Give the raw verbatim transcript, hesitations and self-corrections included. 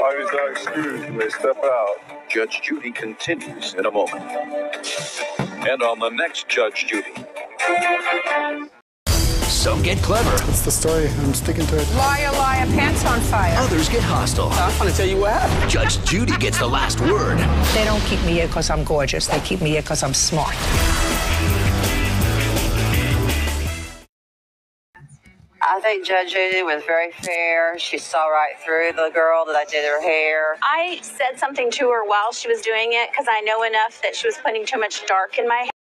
Parties are excused when they step out. Judge Judy continues in a moment. And on the next Judge Judy. Some get clever. It's the story. I'm sticking to it. Liar, liar, pants on fire. Others get hostile. I'm going to tell you what happened. Judge Judy gets the last word. They don't keep me here because I'm gorgeous. They keep me here because I'm smart. I think Judge Judy was very fair. She saw right through the girl that I did her hair. I said something to her while she was doing it because I know enough that she was putting too much dark in my hair.